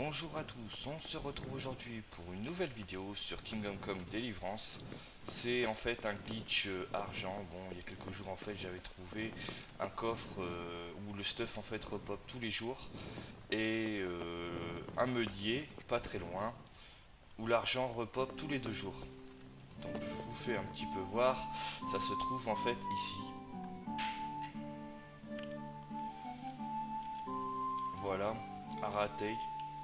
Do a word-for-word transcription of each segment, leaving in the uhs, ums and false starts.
Bonjour à tous, on se retrouve aujourd'hui pour une nouvelle vidéo sur Kingdom Come Deliverance. C'est en fait un glitch euh, argent. Bon, il y a quelques jours en fait j'avais trouvé un coffre euh, où le stuff en fait repop tous les jours et euh, un meunier pas très loin où l'argent repop tous les deux jours. Donc je vous fais un petit peu voir, ça se trouve en fait ici. Voilà, Aratei.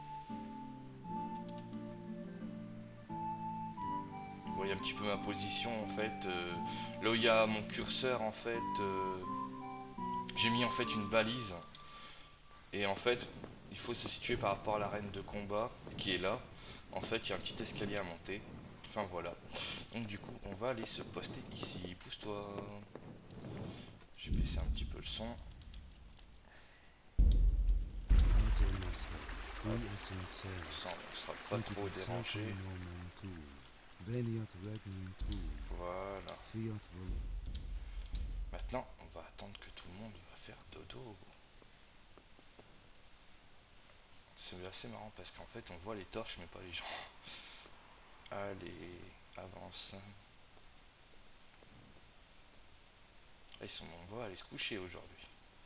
Vous voyez un petit peu ma position en fait, euh, là où il y a mon curseur en fait, euh, j'ai mis en fait une balise et en fait il faut se situer par rapport à l'arène de combat qui est là. En fait il y a un petit escalier à monter, enfin voilà. Donc du coup on va aller se poster ici, pousse-toi. J'ai baissé un petit peu le son. Hop. Ça on sera pas trop dérangé. Voilà. Maintenant on va attendre que tout le monde va faire dodo. C'est assez marrant parce qu'en fait on voit les torches mais pas les gens. Allez, avance. Ah, ils sont nombreux à aller se coucher aujourd'hui.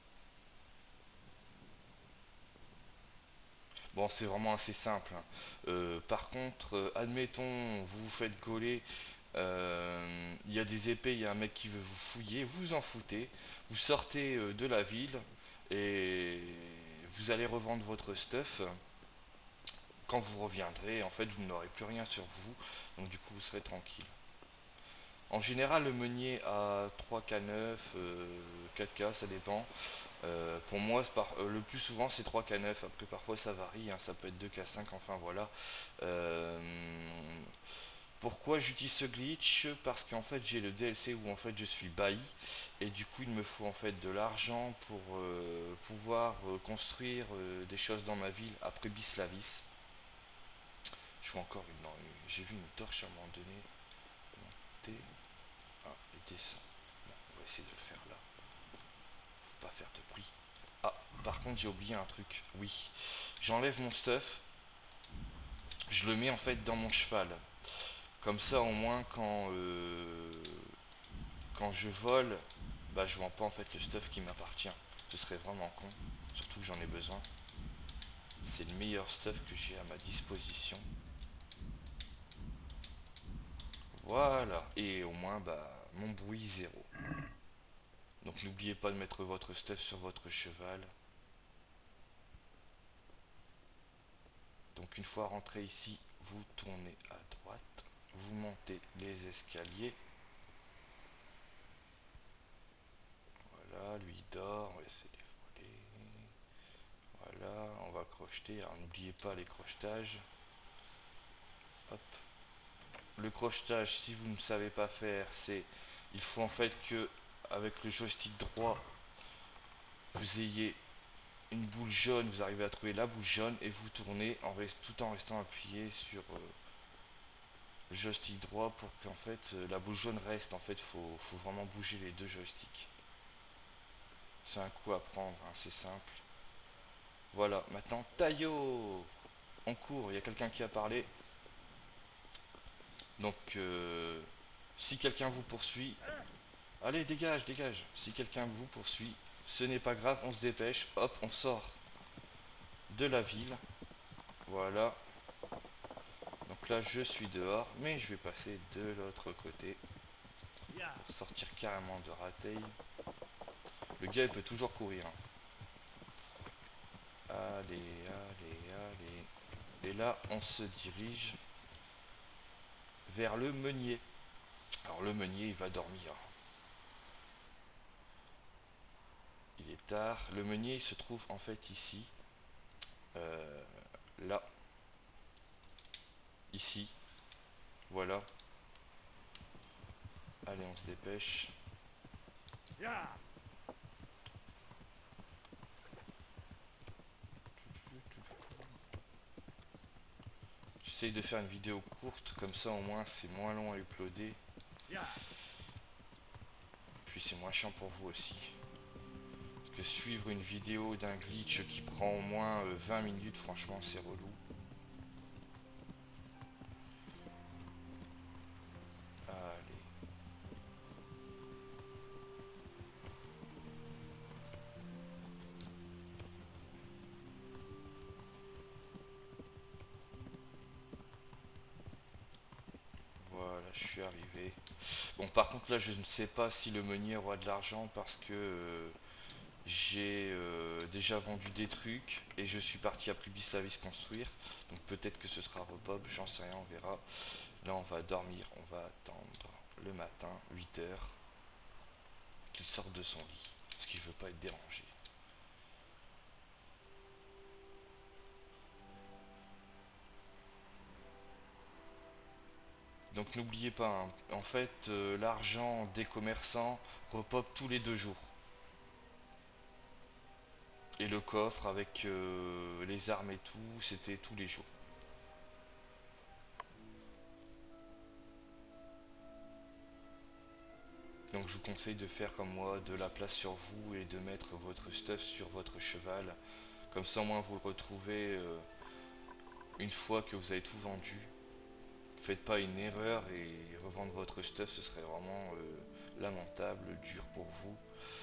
Bon, c'est vraiment assez simple, hein. Euh, par contre, euh, admettons, vous vous faites gauler, euh, il y a des épées, il y a un mec qui veut vous fouiller, vous en foutez, vous sortez euh, de la ville et vous allez revendre votre stuff. Quand vous reviendrez, en fait, vous n'aurez plus rien sur vous, donc du coup, vous serez tranquille. En général, le meunier a trois K neuf, euh, quatre K, ça dépend. Euh, pour moi, par, euh, le plus souvent, c'est trois K neuf. Après, parfois, ça varie, hein, ça peut être deux K cinq, enfin voilà. Euh, pourquoi j'utilise ce glitch? Parce qu'en fait, j'ai le D L C où en fait je suis bailli. Et du coup, il me faut en fait de l'argent pour euh, pouvoir euh, construire euh, des choses dans ma ville après Bislavis. Je vois encore une. Non, j'ai vu une torche à un moment donné. Monter. Ah, et descend. Bon, on va essayer de le faire là. Faut pas faire de bruit. Ah, par contre, j'ai oublié un truc. Oui, j'enlève mon stuff. Je le mets en fait dans mon cheval. Comme ça, au moins, quand euh, quand je vole, bah, je vends pas en fait le stuff qui m'appartient. Ce serait vraiment con. Surtout que j'en ai besoin. C'est le meilleur stuff que j'ai à ma disposition. Voilà. Et au moins, bah, mon bruit zéro. Donc n'oubliez pas de mettre votre stuff sur votre cheval. Donc une fois rentré ici, vous tournez à droite, vous montez les escaliers. Voilà, lui il dort, on va essayer de les voler. Voilà, on va crocheter. Alors n'oubliez pas les crochetages. Hop. Le crochetage, si vous ne savez pas faire, c'est il faut en fait que avec le joystick droit, vous ayez une boule jaune, vous arrivez à trouver la boule jaune et vous tournez en rest, tout en restant appuyé sur euh, le joystick droit pour qu'en fait euh, la boule jaune reste. En fait, faut, faut vraiment bouger les deux joysticks. C'est un coup à prendre, hein, c'est simple. Voilà, maintenant Taillot. On court, il y a quelqu'un qui a parlé. Donc euh, si quelqu'un vous poursuit, allez dégage, dégage. Si quelqu'un vous poursuit, ce n'est pas grave, on se dépêche, hop, on sort de la ville. Voilà. Donc là je suis dehors, mais je vais passer de l'autre côté pour sortir carrément de Ratei. Le gars il peut toujours courir, hein. Allez, allez, allez. Et là on se dirige vers le meunier. Alors le meunier il va dormir. Il est tard. Le meunier il se trouve en fait ici. Euh, là. Ici. Voilà. Allez on se dépêche. J'essaye de faire une vidéo courte, comme ça au moins c'est moins long à uploader. Puis c'est moins chiant pour vous aussi. que suivre une vidéo d'un glitch qui prend au moins euh, vingt minutes, franchement c'est relou. Allez. Voilà, je suis arrivé. Bon, par contre là je ne sais pas si le meunier aura de l'argent parce que euh, j'ai euh, déjà vendu des trucs et je suis parti à Pribislavis construire. Donc peut-être que ce sera repop, j'en sais rien, on verra. Là on va dormir, on va attendre le matin, huit heures, qu'il sorte de son lit. Parce qu'il veut pas être dérangé. Donc n'oubliez pas, hein, en fait euh, l'argent des commerçants repop tous les deux jours. Et le coffre avec euh, les armes et tout, c'était tous les jours. Donc je vous conseille de faire comme moi, de la place sur vous et de mettre votre stuff sur votre cheval. Comme ça au moins vous le retrouvez euh, une fois que vous avez tout vendu. Faites pas une erreur et revendre votre stuff, ce serait vraiment euh, lamentable, dur pour vous.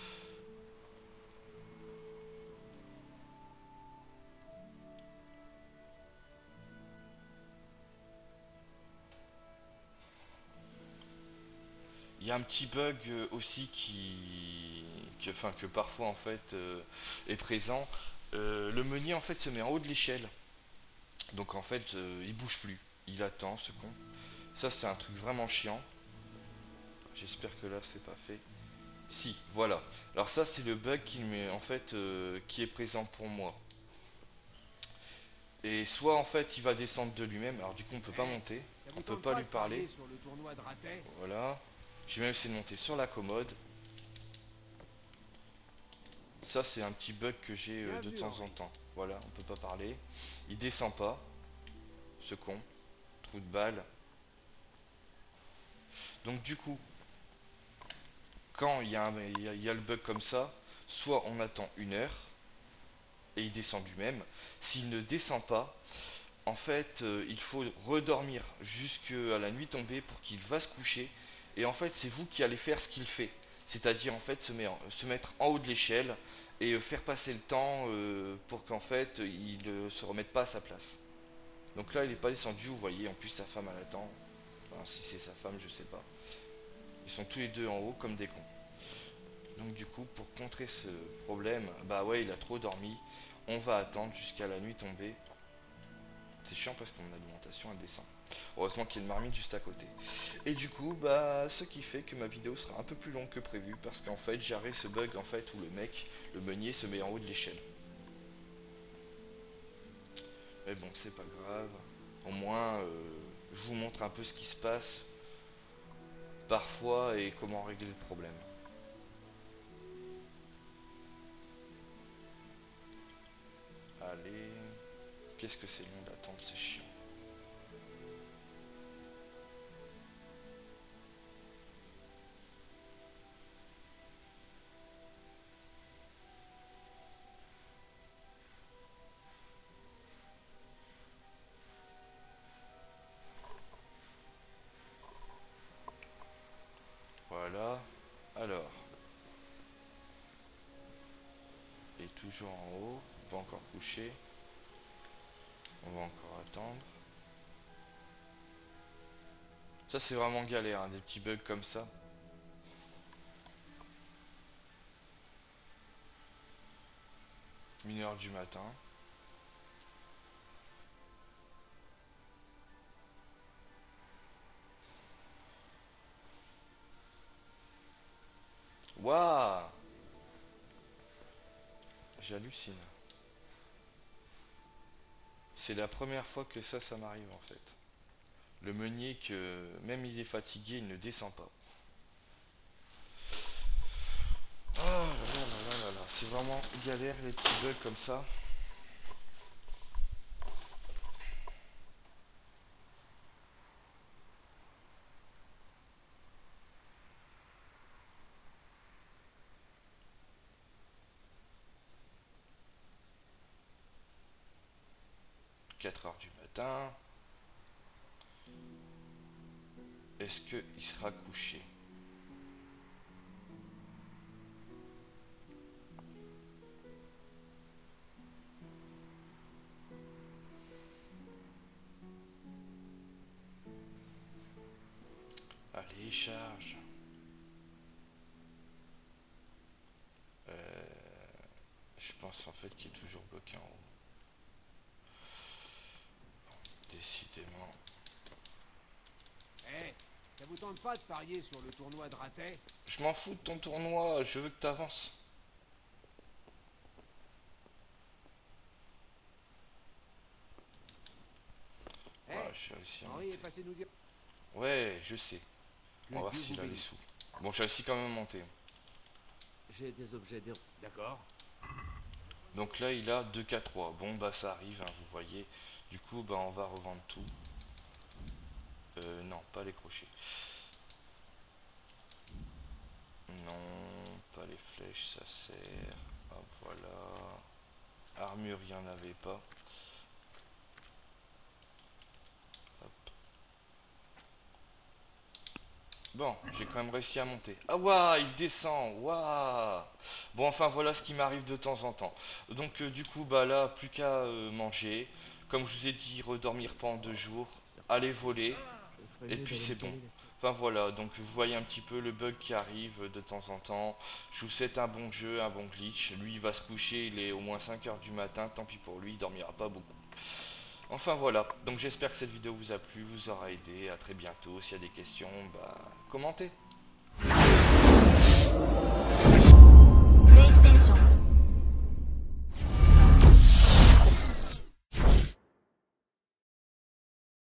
Il y a un petit bug euh, aussi qui, que, enfin, que parfois en fait euh, est présent. Euh, le meunier en fait se met en haut de l'échelle. Donc en fait euh, il bouge plus. Il attend ce con. Ça c'est un truc vraiment chiant. J'espère que là c'est pas fait. Si, voilà. Alors ça c'est le bug qui met en fait euh, qui est présent pour moi. Et soit en fait il va descendre de lui-même. Alors du coup on peut pas Eh, monter. ça On vous peut tente pas pas lui de parler. parier sur le tournoi de ratais? Voilà. J'ai même essayé de monter sur la commode. Ça c'est un petit bug que j'ai euh, de Bienvenue, temps en Henri. temps. Voilà, on peut pas parler. Il descend pas. Ce con. Trou de balle. Donc du coup, quand il y, a un- il y a- il y a le bug comme ça, soit on attend une heure et il descend du même. S'il ne descend pas, en fait, euh, il faut redormir jusqu'à la nuit tombée pour qu'il va se coucher. Et en fait, c'est vous qui allez faire ce qu'il fait. C'est-à-dire, en fait, se, met en- se mettre en haut de l'échelle et euh, faire passer le temps euh, pour qu'en fait, il ne se remette pas à sa place. Donc là, il n'est pas descendu, vous voyez. En plus, sa femme, elle attend. Enfin, si c'est sa femme, je sais pas. Ils sont tous les deux en haut comme des cons. Donc du coup, pour contrer ce problème, bah ouais, il a trop dormi. On va attendre jusqu'à la nuit tombée. C'est chiant parce que mon alimentation elle descend. Heureusement qu'il y a une marmite juste à côté. Et du coup, bah, ce qui fait que ma vidéo sera un peu plus longue que prévu parce qu'en fait, j'arrête ce bug en fait où le mec, le meunier, se met en haut de l'échelle. Mais bon, c'est pas grave. Au moins, euh, je vous montre un peu ce qui se passe parfois et comment régler le problème. Allez, qu'est-ce que c'est long d'attendre, c'est chiant. Voilà. Alors, il est toujours en haut, pas encore couché. On va encore attendre. Ça c'est vraiment galère, hein, des petits bugs comme ça. Une heure du matin. Waouh! J'hallucine. C'est la première fois que ça, ça m'arrive en fait. Le meunier, que même il est fatigué, il ne descend pas. Oh là là là là là là, c'est vraiment galère les petits bugs comme ça. quatre heures du matin. Est-ce qu'il sera couché? Allez, charge. Euh, je pense en fait qu'il est toujours bloqué en haut. Décidément. Eh, ça vous tente pas de parier sur le tournoi de ratais? Je m'en fous de ton tournoi, je veux que tu avances. Eh, Ouais, je suis réussi à Henri est monter. passé nous dire Ouais, je sais. que On va voir Dieu s'il vous a les bénisse. sous. Bon, j'ai réussi quand même à monter. J'ai des objets d'héros. D'accord. Donc là, il a deux K trois. Bon, bah ça arrive, hein, vous voyez. Du coup, bah on va revendre tout. Euh, non, pas les crochets. Non, pas les flèches, ça sert. Hop, voilà. Armure, il n'y en avait pas. Hop. Bon, j'ai quand même réussi à monter. Ah waouh, il descend, waouh. Bon, enfin voilà ce qui m'arrive de temps en temps. Donc euh, du coup, bah là, plus qu'à euh, manger. Comme je vous ai dit, redormir pendant deux jours. Aller voler. Je ferais Et mieux puis d'aller c'est me bon. caler la semaine. Enfin voilà, donc vous voyez un petit peu le bug qui arrive de temps en temps. Je vous souhaite un bon jeu, un bon glitch. Lui il va se coucher, il est au moins cinq heures du matin, tant pis pour lui, il dormira pas beaucoup. Enfin voilà, donc j'espère que cette vidéo vous a plu, vous aura aidé. À très bientôt, s'il y a des questions, bah commentez.